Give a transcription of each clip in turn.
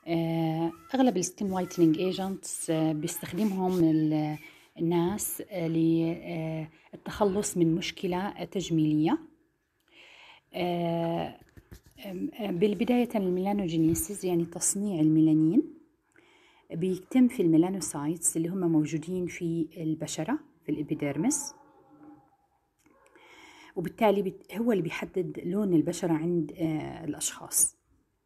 أغلب السكين وايتنينج ايجنتس بيستخدمهم الناس للتخلص من مشكلة تجميلية. بالبداية الميلانوجينيسيس يعني تصنيع الميلانين بيتم في الميلانوسايتس اللي هم موجودين في البشرة في الإبيديرمس، وبالتالي هو اللي بيحدد لون البشرة عند الأشخاص.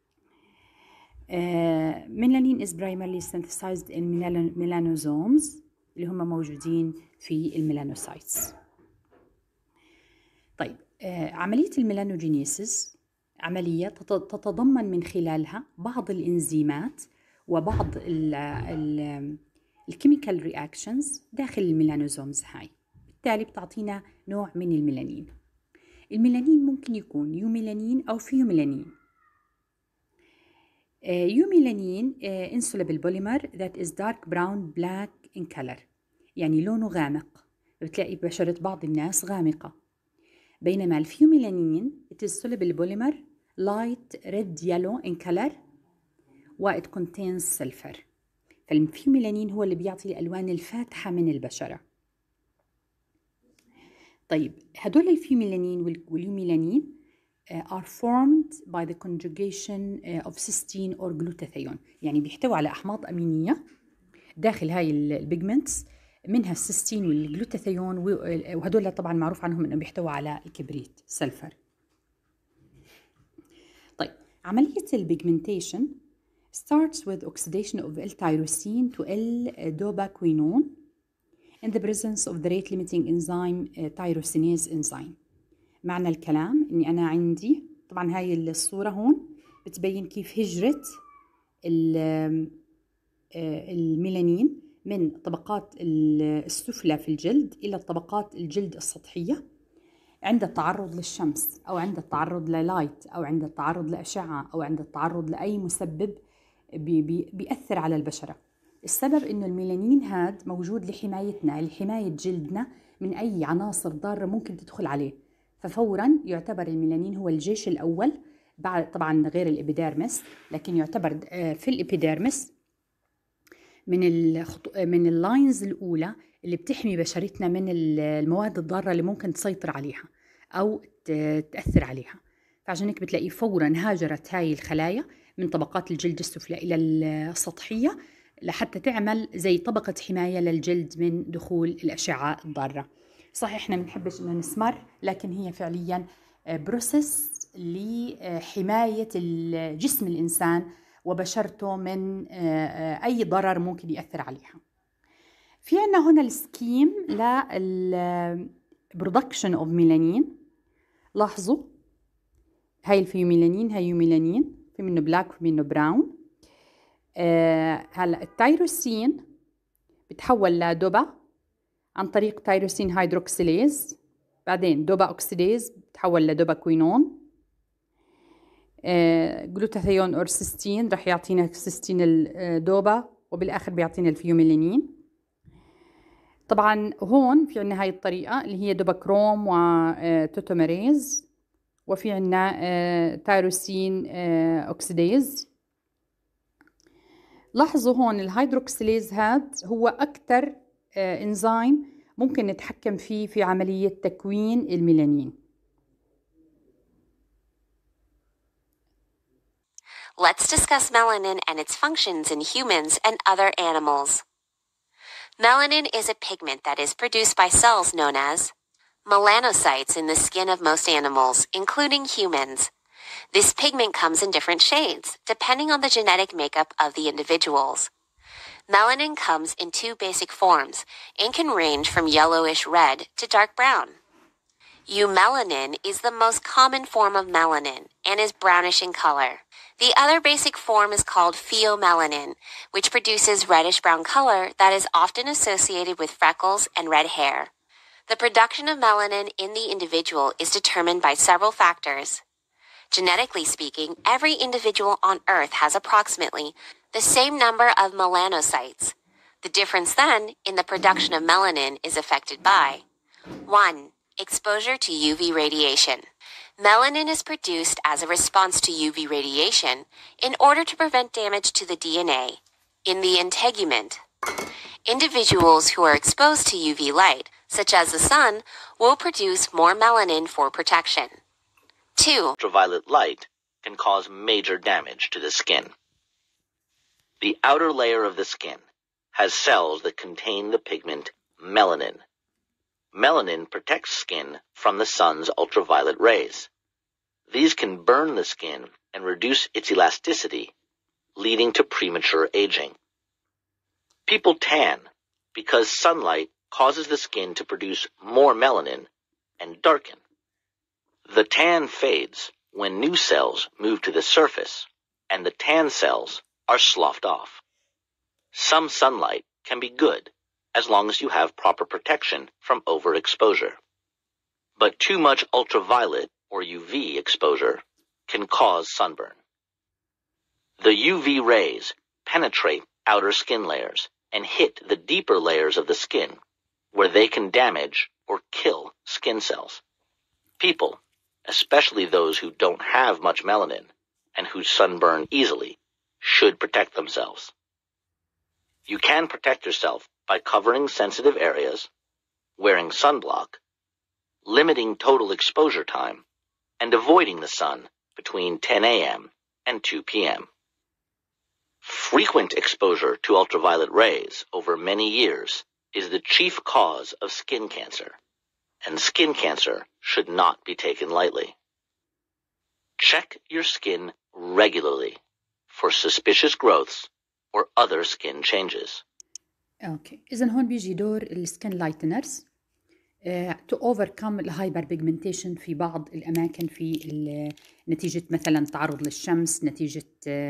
Melanin is primarily synthesized in melanosomes اللي هم موجودين في الميلانوسايتس. طيب، عملية الميلانوجينيسيس عملية تتضمن من خلالها بعض الإنزيمات وبعض الكيميكال رياكشنز داخل الميلانوزومز هاي، بالتالي بتعطينا نوع من الميلانين. الميلانين ممكن يكون يوميلانين أو فيوميلانين. يوميلانين insoluble polymer that is dark brown black in color، يعني لونه غامق، بتلاقي بشرة بعض الناس غامقة. بينما الفيوميلانين it is soluble polymer light red yellow in color و it contains sulfur. فالفيوميلانين هو اللي بيعطي الألوان الفاتحة من البشرة. طيب، هدول الفيوميلانين واليوميلانين are formed by the conjugation of cysteine or glutathione، يعني بيحتوي على أحماض أمينية داخل هاي البيجمنتس، منها السيستين والجلوتاثيون، وهدول طبعا معروف عنهم انه بيحتوي على الكبريت سلفر. طيب، عملية البيجمنتيشن starts with oxidation of L-tyrosine to L-dopaquinone in the presence of the rate limiting enzyme tyrosinase enzyme. معنى الكلام اني انا عندي طبعا هاي الصورة هون بتبين كيف هجرة الميلانين من طبقات السفلى في الجلد إلى طبقات الجلد السطحية عند التعرض للشمس أو عند التعرض للايت أو عند التعرض لأشعة أو عند التعرض لأي مسبب بيأثر على البشرة. السبب إنه الميلانين هاد موجود لحمايتنا، لحماية جلدنا من أي عناصر ضارة ممكن تدخل عليه، ففورا يعتبر الميلانين هو الجيش الأول بعد طبعا غير الإبيديرمس، لكن يعتبر في الإبيديرمس من اللاينز الأولى اللي بتحمي بشرتنا من المواد الضارة اللي ممكن تسيطر عليها أو تأثر عليها. فعشان هيك بتلاقي فوراً هاجرت هاي الخلايا من طبقات الجلد السفلى إلى السطحية لحتى تعمل زي طبقة حماية للجلد من دخول الأشعة الضارة. صحيح إحنا بنحبش إنه نسمر، لكن هي فعلياً بروسيس لحماية جسم الإنسان وبشرته من أي ضرر ممكن يأثر عليها. في عنا هنا السكيم للبرودكشن اوف ميلانين. لاحظوا هاي الفيوميلانين، هاي يوميلانين، في منه بلاك وفي منه براون. هلا التيروسين بتحول لدوبا عن طريق تيروسين هيدروكسيليز، بعدين دوبا اوكسيديز بتحول لدوبا كوينون. جلوتاثيون أو سيستين رح يعطينا سيستين الدوبا، وبالآخر بيعطينا الفيوميلانين. طبعا هون في عنا هاي الطريقة اللي هي دوبا كروم وتوتوميريز، وفي عنا تيروسين أوكسيديز. لاحظوا هون الهيدروكسيليز هاد هو أكتر إنزيم ممكن نتحكم فيه في عملية تكوين الميلانين. Let's discuss melanin and its functions in humans and other animals. Melanin is a pigment that is produced by cells known as melanocytes in the skin of most animals, including humans. This pigment comes in different shades, depending on the genetic makeup of the individuals. Melanin comes in two basic forms and can range from yellowish red to dark brown. Eumelanin is the most common form of melanin and is brownish in color. The other basic form is called pheomelanin, which produces reddish-brown color that is often associated with freckles and red hair. The production of melanin in the individual is determined by several factors. Genetically speaking, every individual on Earth has approximately the same number of melanocytes. The difference then in the production of melanin is affected by 1. Exposure to UV radiation. Melanin is produced as a response to UV radiation in order to prevent damage to the DNA in the integument. Individuals who are exposed to UV light, such as the sun, will produce more melanin for protection. 2. Ultraviolet light can cause major damage to the skin. The outer layer of the skin has cells that contain the pigment melanin. Melanin protects skin from the sun's ultraviolet rays. These can burn the skin and reduce its elasticity, leading to premature aging. People tan because sunlight causes the skin to produce more melanin and darken. The tan fades when new cells move to the surface and the tan cells are sloughed off. Some sunlight can be good as long as you have proper protection from overexposure. But too much ultraviolet or UV exposure can cause sunburn. The UV rays penetrate outer skin layers and hit the deeper layers of the skin, where they can damage or kill skin cells. People, especially those who don't have much melanin and who sunburn easily, should protect themselves. You can protect yourself by covering sensitive areas, wearing sunblock, limiting total exposure time, and avoiding the sun between 10 a.m. and 2 p.m. Frequent exposure to ultraviolet rays over many years is the chief cause of skin cancer, and skin cancer should not be taken lightly. Check your skin regularly for suspicious growths or other skin changes. اوكي، اذا هون بيجي دور السكن لايتنرز to overcome الهايبر بيجمنتيشن في بعض الاماكن نتيجه مثلا تعرض للشمس، نتيجه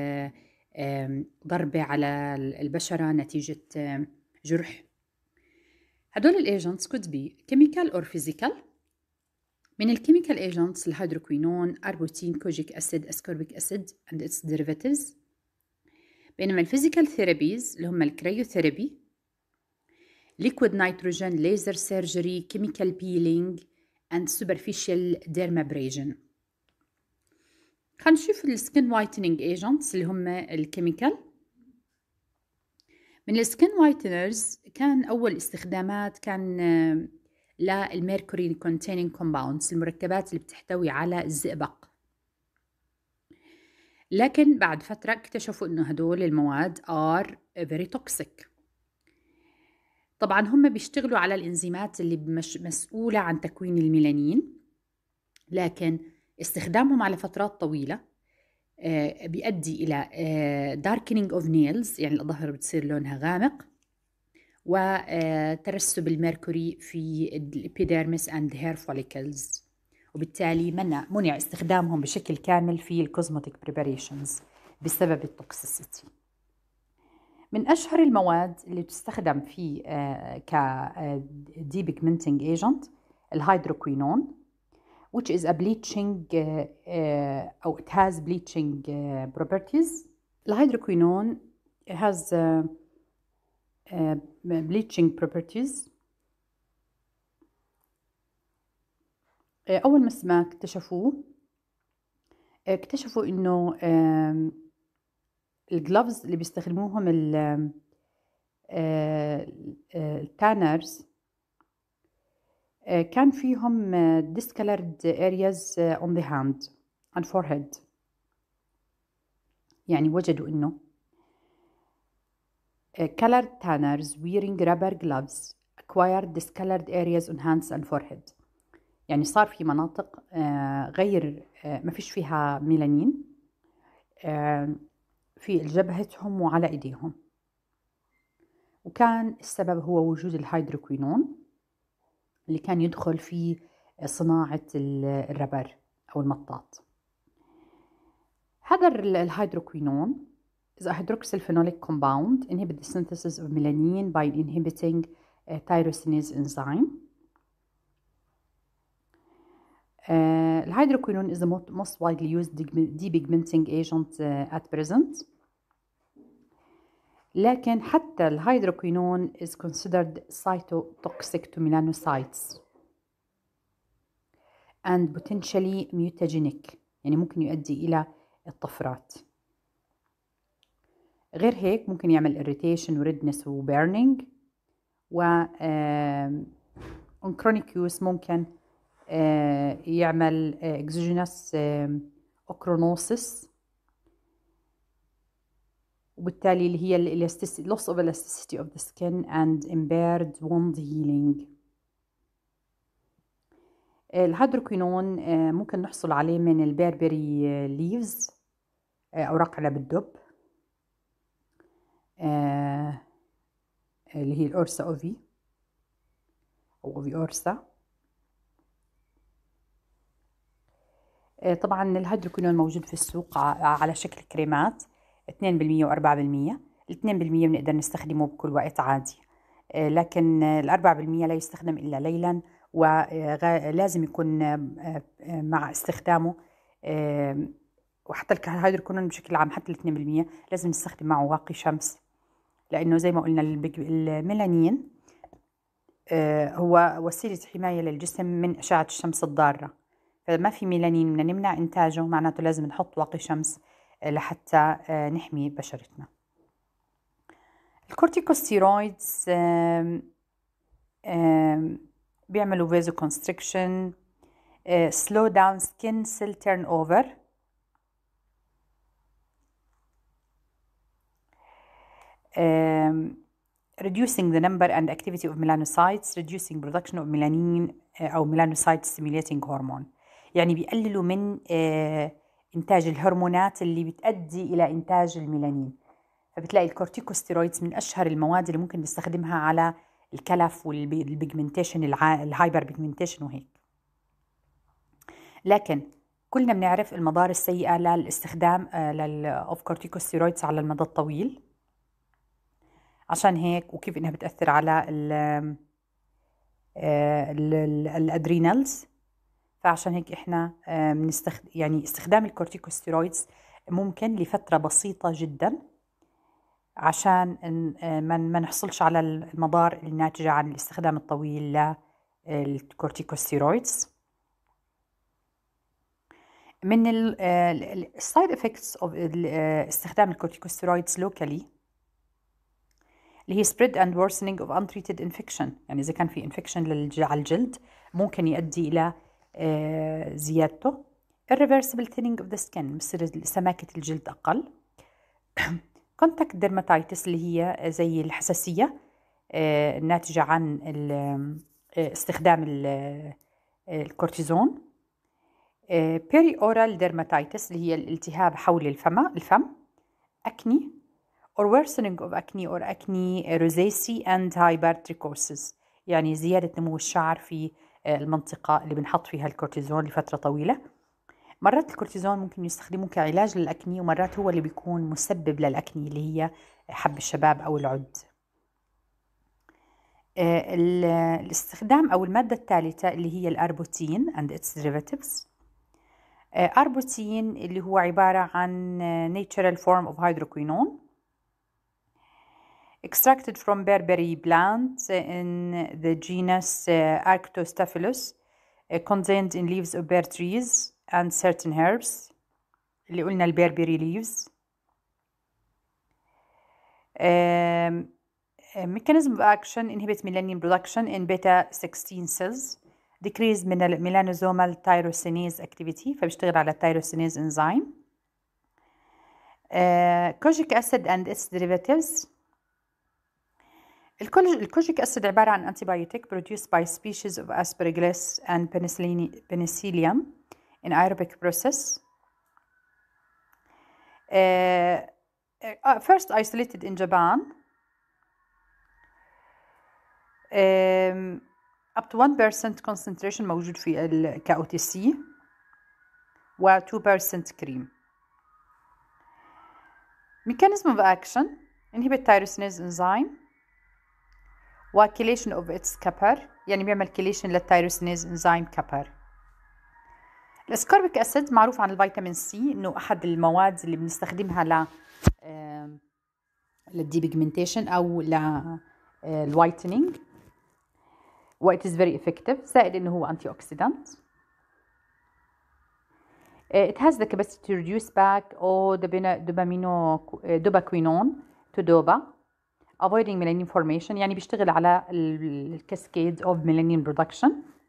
ضربه على البشره، نتيجه جرح. هدول الايجنتس could be chemical or physical. من الكيميكال ايجنتس الهيدروكوينون، اربوتين، كوجيك اسيد، اسكوربيك اسيد and its derivatives. بينما الفيزيكال ثيرابيز اللي هم الكريوثيرابي، liquid nitrogen, laser surgery, chemical peeling and superficial dermabrasion. خلينا نشوف السكين وايتنينج ايجنتس اللي هم الكيميكال. من السكين وايتنرز كان اول استخدامات كان للميركوري containing compounds، المركبات اللي بتحتوي على الزئبق. لكن بعد فترة اكتشفوا انه هدول المواد are very toxic. طبعا هم بيشتغلوا على الانزيمات اللي مسؤولة عن تكوين الميلانين، لكن استخدامهم على فترات طويلة بيؤدي إلى darkening of nails، يعني الأظافر بتصير لونها غامق، وترسب الميركوري في الإبيديرمس and hair follicles، وبالتالي منع استخدامهم بشكل كامل في الكوزموتيك بريباريشنز بسبب التوكسيسيتي. من أشهر المواد اللي تستخدم في ك depigmenting agent الهيدروكوينون which is a bleaching أو it has bleaching properties. الهيدروكوينون has bleaching properties. أول ما اكتشفوا إنه الجلوفز اللي بيستخدموهم التانرز كان فيهم discolored areas on the hand and forehead. يعني وجدوا إنه colored tanners wearing rubber gloves acquired discolored areas on hands and forehead. يعني صار في مناطق غير ما فيش فيها ميلانين في جبهتهم وعلى ايديهم، وكان السبب هو وجود الهيدروكوينون اللي كان يدخل في صناعة الربر أو المطاط. هذا الهيدروكوينون is a hydroxyl phenolic compound inhibit the synthesis of melanin by inhibiting tyrosinase enzyme. الهيدروكوينون is the most widely used depigmenting agent at present. لكن حتى الهيدروكوينون is considered cytotoxic to melanocytes. and potentially mutagenic، يعني ممكن يؤدي إلى الطفرات. غير هيك ممكن يعمل irritation و redness و burning، و on chronic use ممكن يعمل exogenous ochronosis، وبالتالي اللي هي loss of elasticity of the skin and impaired wound healing. الهيدروكوينون ممكن نحصل عليه من البيربري ليفز، أوراق عنب الدب، اللي هي الأورسا أوفي أو أوفي أورسا. طبعا الهيدروكوينون موجود في السوق على شكل كريمات 2% و4%. 2% بنقدر نستخدمه بكل وقت عادي، لكن 4% لا يستخدم إلا ليلا، ولازم يكون مع استخدامه، وحتى الهيدروكوينون بشكل عام حتى 2% لازم نستخدم معه واقي شمس، لأنه زي ما قلنا الميلانين هو وسيلة حماية للجسم من أشعة الشمس الضارة، فما في ميلانين بدنا نمنع إنتاجه، معناته لازم نحط واقي شمس لحتى نحمي بشرتنا. الكورتيكوستيرويدز بيعملوا vasoconstriction، slow down skin cell turnover، reducing the number and activity of melanocytes، reducing production of melanin أو melanocyte stimulating hormone، يعني بيقللوا من إنتاج الهرمونات اللي بتؤدي إلى إنتاج الميلانين. فبتلاقي الكورتيكوستيرويدز من أشهر المواد اللي ممكن نستخدمها على الكلف والبيجمنتيشن، الهايبر بيجمنتيشن وهيك. لكن كلنا بنعرف المضار السيئة للاستخدام of corticosteroids على المدى الطويل، عشان هيك وكيف إنها بتأثر على الأدرينالز. فعشان هيك إحنا يعني استخدام الكورتيكوستيرويدز ممكن لفترة بسيطة جدا، عشان ما نحصلش على المضار الناتجة عن الاستخدام الطويل للكورتيكوستيرويدز. من السايد افكتس اوف استخدام الكورتيكوستيرويدز لوكالي اللي هي spread and worsening of untreated infection، يعني إذا كان في infection على الجلد ممكن يؤدي إلى زيادته. irreversible thinning of the skin، بصير سماكة الجلد أقل. contact dermatitis اللي هي زي الحساسية الناتجة عن استخدام الكورتيزون. perioral dermatitis اللي هي الالتهاب حول الفم. acne or worsening of acne or acne rosacea and hypertrichosis، يعني زيادة نمو الشعر في المنطقة اللي بنحط فيها الكورتيزون لفترة طويلة. مرات الكورتيزون ممكن يستخدموه كعلاج للأكني، ومرات هو اللي بيكون مسبب للأكني اللي هي حب الشباب أو العد. الاستخدام أو المادة الثالثة اللي هي الأربوتين and its derivatives. أربوتين اللي هو عبارة عن natural form of hydroquinone extracted from berberry plant in the genus Arctostaphylos, contained in leaves of bear trees and certain herbs اللي قلنا البيربري leaves. mechanism of action inhibit melanin production in beta 16 cells, decrease melanosomal tyrosinase activity، فبيشتغل على التيروسينيز enzyme. kojic acid and its derivatives. الكوجيك أسيد عبارة عن antibiotic produced by species of Aspergillus and Penicillium in aerobic process. First isolated in Japan. Up to 1% concentration موجود في الكاوتيسي و 2% cream. Mechanism of action inhibit tyrosinase enzyme و chelation of its kappa، يعني بيعمل chelation للتيروسينيز انزيم كابر. الاسكوربيك اسيد معروف عن الفيتامين سي انه احد المواد اللي بنستخدمها للديبيجمنتيشن او للوايتنينج، و it is very effective، زائد انه هو انتي اوكسيدانت. It has the capacity to reduce back or dopaquinone to DOPA, avoiding melanin formation. يعني بيشتغل على الكاسكيد of melanin production.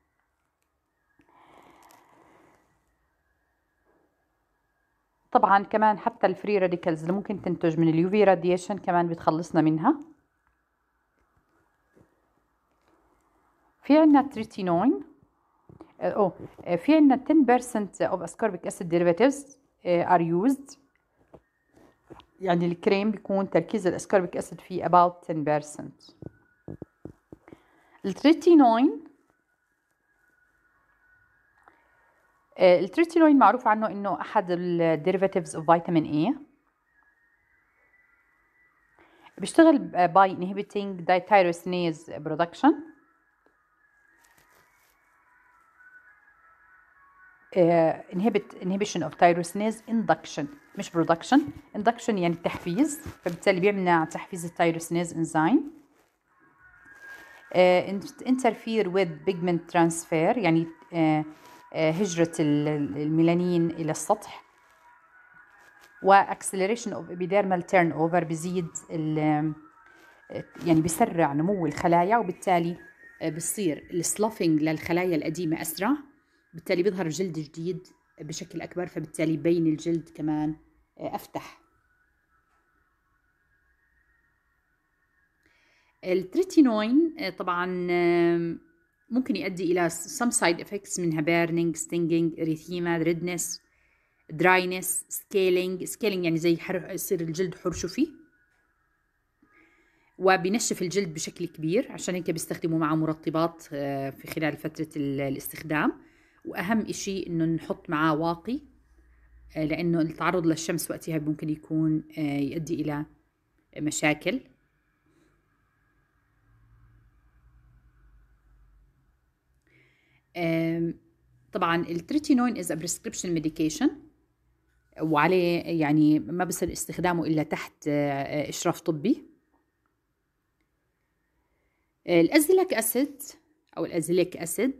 طبعا كمان حتى الفري راديكالز اللي ممكن تنتج من اليوفي راديشن كمان بتخلصنا منها. في عنا التريتينوين. في عنا 10% of ascorbic acid derivatives are used. يعني الكريم بيكون تركيز الاسكوربيك اسيد فيه about 10%. التريتينوين معروف عنه انه احد الديريفاتيفز اوف فيتامين A. بيشتغل by inhibiting dithyrosine production. inhibition of tyrosinase induction مش production. induction يعني التحفيز، فبالتالي بيمنع تحفيز التيروسينيز انزيم. interfere with pigment transfer يعني هجرة الميلانين إلى السطح. و acceleration of epidermal turnover بيزيد يعني بيسرع نمو الخلايا، وبالتالي بيصير السلافينج للخلايا القديمة أسرع، بالتالي بيظهر جلد جديد بشكل أكبر، فبالتالي يبين الجلد كمان أفتح. التريتينوين طبعا ممكن يؤدي إلى some side effects منها burning, stinging, erythema, redness, dryness, scaling يعني زي يصير الجلد حرشفي، وبينشف الجلد بشكل كبير، عشان هيك بيستخدموا معه مرطبات في خلال فترة الاستخدام. وأهم إشي إنه نحط معاه واقي، لأنه التعرض للشمس وقتها ممكن يكون يؤدي إلى مشاكل. طبعا التريتينوين is a prescription medication، وعليه يعني ما بصير استخدامه إلا تحت إشراف طبي. الأزيليك أسيد أو الأزيليك أسيد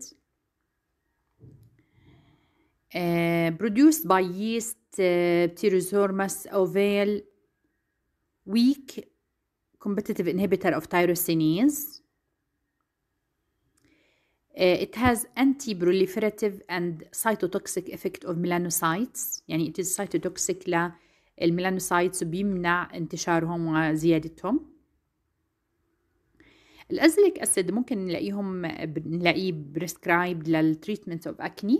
produced by yeast Pterosaurus ovale, weak competitive inhibitor of tyrosinase. It has anti-proliferative and cytotoxic effect of melanocytes، يعني it is cytotoxic للميلانوسايتس وبيمنع انتشارهم وزيادتهم. الأزيليك أسيد ممكن نلاقيه prescribed للتريتمنت of acne،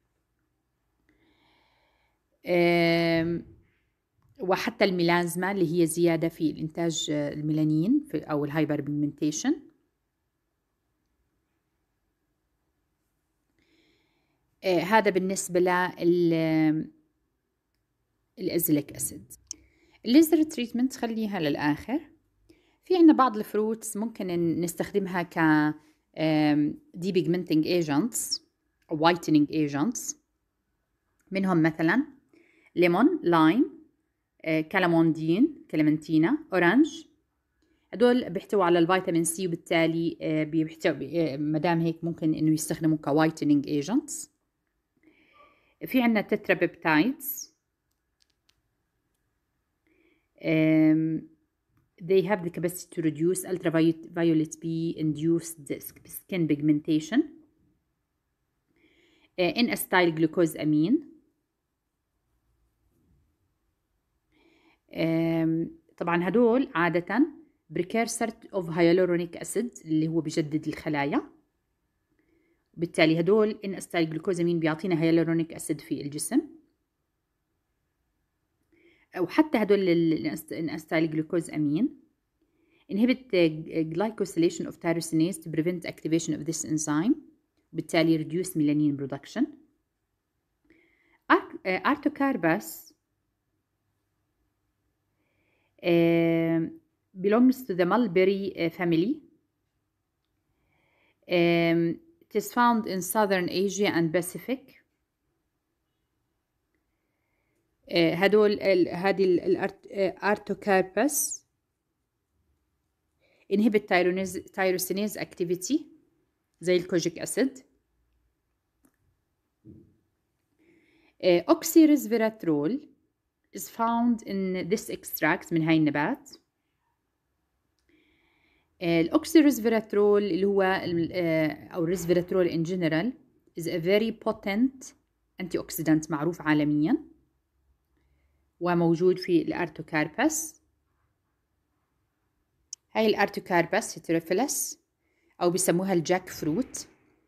وحتى الميلازما اللي هي زيادة في الإنتاج الميلانين أو الهايبر بيجمنتيشن. هذا بالنسبة للأزيليك أسيد. الليزر تريتمنت خليها للآخر. في عنا بعض الفروتس ممكن نستخدمها ك depigmenting agents أو whitening agents، منهم مثلا ليمون، لايم، كالاموندين، كلمنتينا، أورانج. هدول بيحتووا على الفيتامين سي، وبالتالي مدام هيك ممكن إنه يستخدموا كوايتنينج ايجنتس. في عنا تترا بيبتايدز. They have the capacity to reduce ultraviolet B induced skin pigmentation. N-acetyl glucosamine. طبعا هدول عادة precursor of hyaluronic acid اللي هو بيجدد الخلايا، بالتالي هدول N-acetyl glucosamine بيعطينا hyaluronic acid في الجسم. أو حتى هدول N-acetyl glucosamine inhibit glycosylation of tyrosinase to prevent activation of this enzyme، بالتالي reduce melanin production. Artocarpus belongs to the mulberry family. It is found in southern Asia and Pacific. هذه الارتوكاربس inhibit tyrosinase activity زي الكوجيك أسيد. Oxyresveratrol is found in this extract من هاي النبات. الأوكسيريسفيراترول اللي هو أو الريسفيراترول in general is a very potent antioxidant معروف عالميا، وموجود في الأرتوكاربس. هاي الأرتوكاربس هيتروفيلس أو بيسموها الجاك فروت،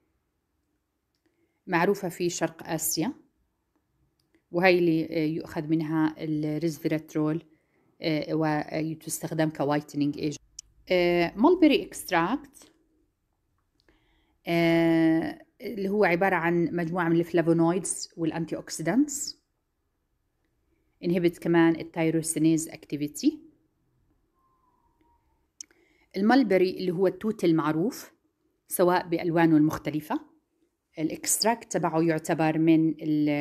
معروفة في شرق آسيا، وهي اللي يؤخذ منها الريسفيراترول وتستخدم كوايتنينج ايجنت. مولبري اكستراكت اللي هو عبارة عن مجموعة من الفلافونويدز والانتي اوكسيدانتس، inhibit كمان التايروسينيز اكتيفيتي. الملبري اللي هو التوت المعروف سواء بألوانه المختلفة، الاكستراكت تبعه يعتبر من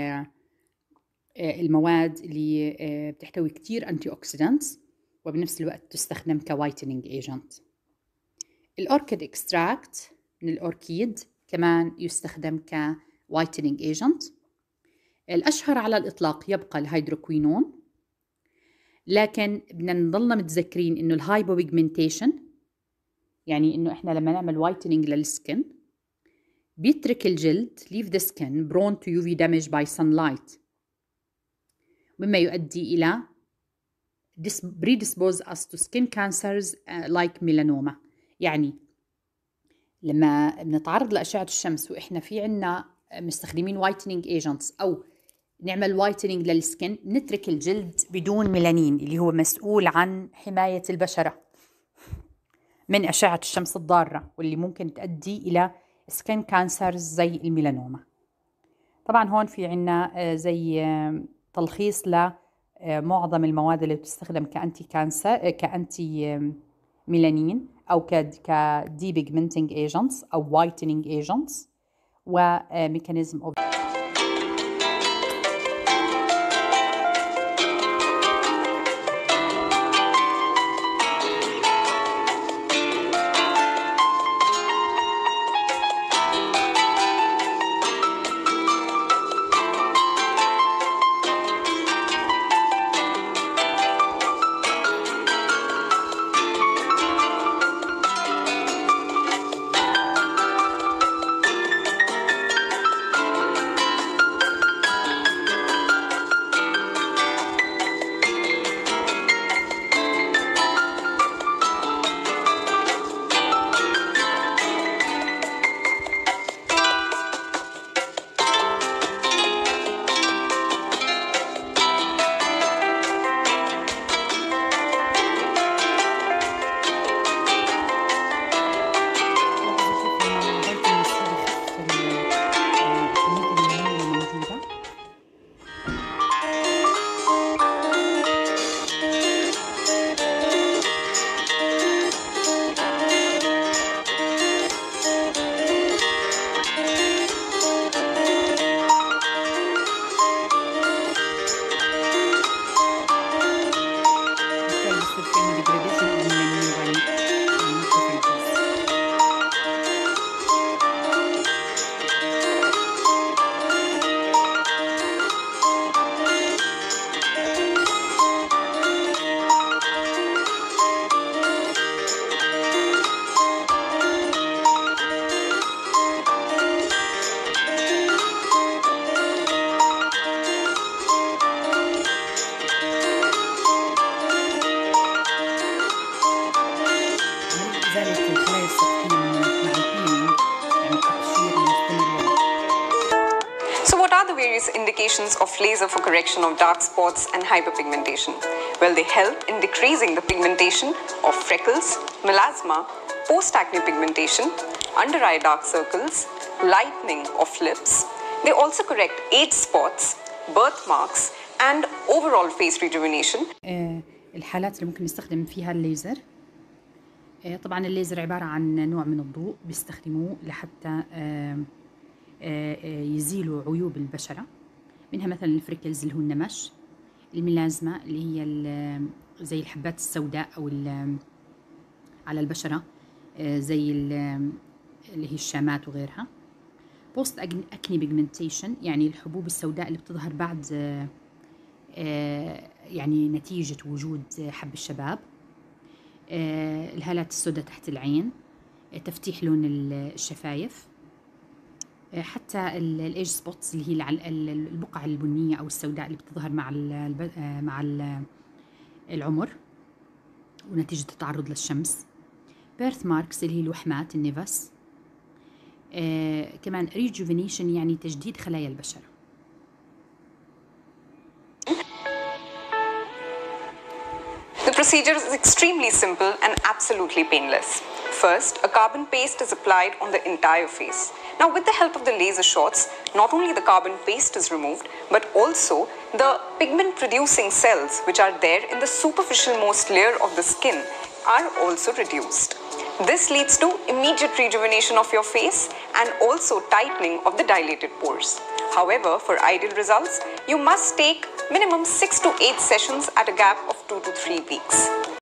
المواد اللي بتحتوي كتير انتي اوكسيدانتس وبنفس الوقت تستخدم كوايتنينج ايجنت. الأوركيد اكستراكت من الأوركيد كمان يستخدم كوايتنينج ايجنت. الأشهر على الإطلاق يبقى الهيدروكوينون، لكن بدنا نضلنا متذكرين إنه الهايبوبيجمنتيشن، يعني إنه إحنا لما نعمل وايتنينج للسكن بيترك الجلد leave the skin prone to UV damage by sunlight، مما يؤدي إلى predispose us to skin cancers like melanoma. يعني لما بنتعرض لأشعة الشمس وإحنا في عنا مستخدمين وايتنينج ايجنتس أو نعمل وايتنينج للسكن، نترك الجلد بدون ميلانين اللي هو مسؤول عن حماية البشرة من أشعة الشمس الضارة واللي ممكن تؤدي إلى سكين كانسرز زي الميلانوما. طبعا هون في عنا زي تلخيص لمعظم المواد اللي بتستخدم كأنتي كانسر كأنتي ميلانين أو كدي بيجمنتينج ايجنتس أو وايتنينج ايجنتس وميكانيزم اوف. Indications of laser for correction of dark spots and hyperpigmentation? Well, they help in decreasing the pigmentation of freckles, melasma, post-acne pigmentation, under-eye dark circles, lightening of lips. They also correct age spots, birthmarks, and overall face rejuvenation. الحالات اللي ممكن نستخدم فيها الليزر، طبعا الليزر عبارة عن نوع من الضوء بيستخدموه لحتى يزيلوا عيوب البشرة، منها مثلا الفريكلز اللي هو النمش، الميلازما اللي هي زي الحبات السوداء أو على البشرة زي اللي هي الشامات وغيرها، بوست أكني بيجمنتيشن يعني الحبوب السوداء اللي بتظهر بعد يعني نتيجة وجود حب الشباب، الهالات السوداء تحت العين، تفتيح لون الشفايف، حتى الايج سبوتس اللي هي البقع البنية أو السوداء اللي بتظهر مع العمر ونتيجة التعرض للشمس، بيرث ماركس اللي هي الوحمات النيفس، كمان ريجوفينيشن يعني تجديد خلايا البشرة. The procedure is extremely simple and absolutely painless. First, a carbon paste is applied on the entire face. Now, with the help of the laser shots, not only the carbon paste is removed, but also the pigment-producing cells, which are there in the superficial most layer of the skin, are also reduced. This leads to immediate rejuvenation of your face and also tightening of the dilated pores. However, for ideal results, you must take minimum 6 to 8 sessions at a gap of 2 to 3 weeks.